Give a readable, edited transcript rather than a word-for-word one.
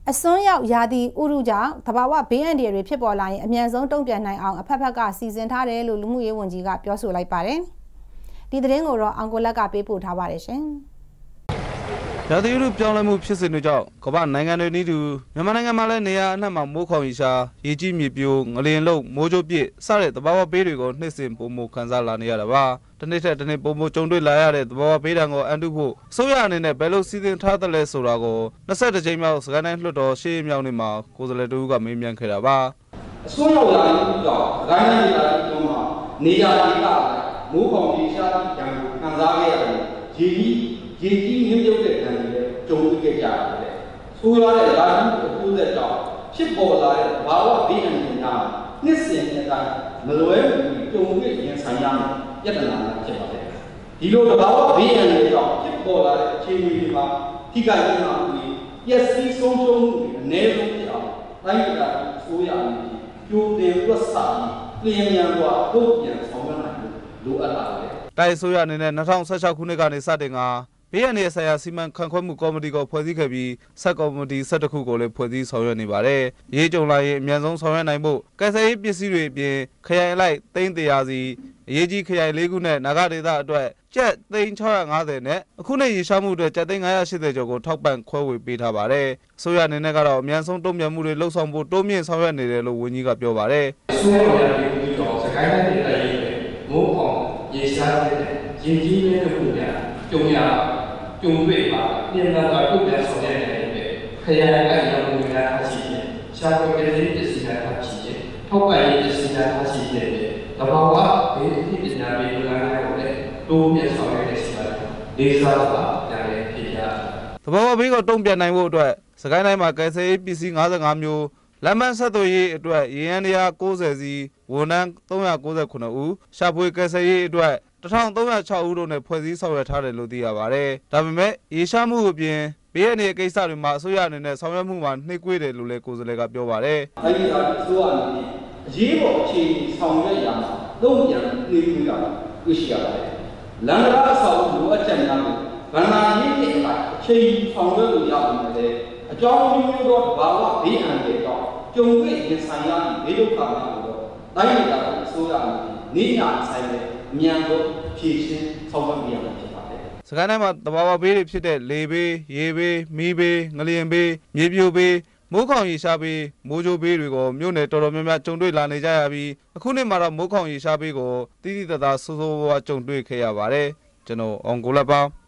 အစွန်းရောက်ရာသီဥတုကြောင့်သဘာဝဘေးအန္တရာယ်တွေဖြစ်ပေါ်လာရင်အမြန်ဆုံးတုံ့ပြန်နိုင်အောင်အဖက်ဖက်ကစီစဉ်ထားတယ်လို့လူမှုရေးဝန်ကြီးကပြောဆိုလိုက်ပါတယ်။ဒီသတင်းကိုတော့အောင်ကိုလက်ကပေးပို့ထားပါတယ်ရှင်။ရာသီဥတုပြောင်းလဲမှုဖြစ်စဉ်တွေကြောင့်ကမ္ဘာနိုင်ငံတွေနည်းတူမြန်မာနိုင်ငံမှာလည်းနေရာအနှံ့မှာမိုးခေါင်ရေရှားရေကြီးမြေပြိုငလျင်လုံးမိုးကြိုးပြစ်စတဲ့သဘာဝဘေးတွေကိုနှိမ့်စင်ပုံမှုခံစားလာနေရတာပါ။တနေ့ထက်တနေ့ပုံမှုကြုံတွေ့လာရတဲ့သဘာဝဘေးဒဏ်ကိုအန်တုဖို့အစိုးရအနေနဲ့ဘယ်လိုစီစဉ်ထားသလဲဆိုတာကို22ကြိမ်မြောက်စကိုင်းတိုင်းလွှတ်တော်ရှေ့မြောက်နေ့မှာကိုယ်စားလှယ်တို့ကမေးမြန်းခဲ့တာပါ။အစိုးရရာသီဥတုကြောင့်စကိုင်းတိုင်းဒေသကြီးမှာနေရာဒေသမိုးခေါင်ရေရှားဒဏ်ကိုခံစားခဲ့ရတယ်။ရေကြီးမြင့်မြတ်တဲ့ဒဏ်တွေကြုံတွေ့ခဲ့ကြရတယ်။ဆိုရတဲ့ရာသီဥတုအကျိုးဆက်ကြောင့်ဖြစ်ပေါ်လာတဲ့ဘာဝဘေးအန္တရာယ်များနှစ်စဉ်နှစ်တိုင်းမလွဲမသွေကြုံတွေ့ရင်ဆိုင်ရမယ်ပြဿနာများဖြစ်ပါတယ်။ဒီလိုဘာဝဘေးအန္တရာယ်ကြောင့်ဖြစ်ပေါ်လာတဲ့အခြေအနေတွေမှာထိခိုက်မှုတွေပျက်စီးဆုံးရှုံးမှုတွေအနည်းဆုံးဖြစ်အောင်တိုင်းဒေသအစိုးရအနေနဲ့ကြိုတင်တွက်ဆပြီးလျင်မြန်စွာတုံ့ပြန်ဆောင်ရွက်နိုင်ဖို့လိုအပ်လာတယ်။တိုင်းအစိုးရအနေနဲ့2016ခုနှစ်ကနေစတင်ကဘေးအန္တရာယ်ဆိုင်ရာစီမံခန့်ခွဲမှုကော်မတီကိုဖွဲ့စည်းခဲ့ပြီးဆက်ကော်မတီ12ခုကိုလည်းဖွဲ့စည်းဆောင်ရွက်နေပါတယ်။ရေးကြုံလာရင်အမြန်ဆုံးဆောင်ရွက်နိုင်ဖို့ကယ်ဆယ်ရေးပစ္စည်းတွေအပြင်ခရိုင်လိုက်300စီအရေးကြီးခရိုင်4ခုနဲ့နာဂဒေသအတွက်ကျပ်650နဲ့အခုနဲ့ရေရှားမှုအတွက်ကျပ်980ကျော်ကိုထောက်ပံ့ခွဲဝေပေးထားပါတယ်။အစိုးရအနေနဲ့ကတော့အမြန်ဆုံးတုံ့ပြန်မှုတွေလှုပ်ဆောင်ဖို့တိုးမြင့်ဆောင်ရွက်နေတယ်လို့ဝန်ကြီးကပြောပါတယ်။အစိုးရရဲ့ဒီလိုကြောင့်စကိုင်းတိုင်းဒေသကြီးမိုးခေါင်ရေရှားတဲ့ရင်ကြီးလေးတို့ကကြုံတွေ့ပါပြင်လာတော့ပြုပြန်ဆောင်ရွက်နေတဲ့ခရိုင်အရောင်တွေများအရှိတယ်ရှာဖွေကလေးပစ္စည်းများအရှိတယ်ထောက်ပံ့ရေးပစ္စည်းများအရှိတယ်တဘာဝဘေးပစ္စည်းများတွေလာနိုင်လို့လည်းတိုးမြင့်ဆောင်ရွက်နေစီပါတယ်ဒေသကပြန်လည်ပြည်ပြသဘာဝဘေးကိုတုံ့ပြန်နိုင်ဖို့အတွက်စကိုင်းတိုင်းမှာကယ်ဆယ်ရေးပစ္စည်း55မျိုးလမ်းမဆက်သွယ်ရေးအတွက်ရေယမ်းတရား90စီဝန်ထမ်း399ဦးရှာဖွေကယ်ဆယ်ရေးအတွက်1306ဦးတို့နဲ့ဖွဲ့စည်းဆောင်ရွက်ထားတယ်လို့သိရပါတယ်။ဒါပေမဲ့ရေရှားမှုအပြင်ဘေးအန္တရာယ်ကိစ္စတွေမှာအစိုးရအနေနဲ့ဆောင်ရွက်မှုမှာနှိမ့်ကွေးတယ်လို့လည်းကိုယ်စားလှယ်ကပြောပါတယ်။အဲဒီအစိုးရအနေနဲ့အရေးပေါ်အခြေအနေဆောင်ရွက်ရမှာသုံးပြန်နှိမ့်ကွေးတာတွေ့ရှိရပါတယ်။လမ်းကားအဆောက်အဦလိုအပ်ချက်များကိုဗန္နာရေးနဲ့အချိန်ဆောင်ရွက်လို့ရပါတယ်လေ။အကြောင်းမျိုးသောဘာဝဘေးအန္တရာယ်တော့ကြုံတွေ့ရင်ဆိုင်ရတဲ့ဘေးဒုက္ခများကိုတော့တိုင်းဒေသအစိုးရအနေနဲ့နေညာဆိုင်တဲ့မြန်တော့ဖြည့်ရှင်းဆောင်ရွက်ပြရမှာဖြစ်ပါတယ်။စကိုင်းတိုင်းမှာတဘာဝဘေးတွေဖြစ်တဲ့လေဘေးရေဘေးမီးဘေးငလျင်ဘေးမြေပြိုဘေးမိုးခေါင်ရေရှားဘေးမိုးကြိုးဘေးတွေကိုမြို့နယ်တော်တော်များများကြုံတွေ့လာနေကြရပြီးအခုနှစ်မှာတော့မိုးခေါင်ရေရှားဘေးကိုတိတိတသားဆိုးဆိုးဝါးဝါးကြုံတွေ့ခဲ့ရပါတယ်။ကျွန်တော်အောင်ကိုလက်ပါ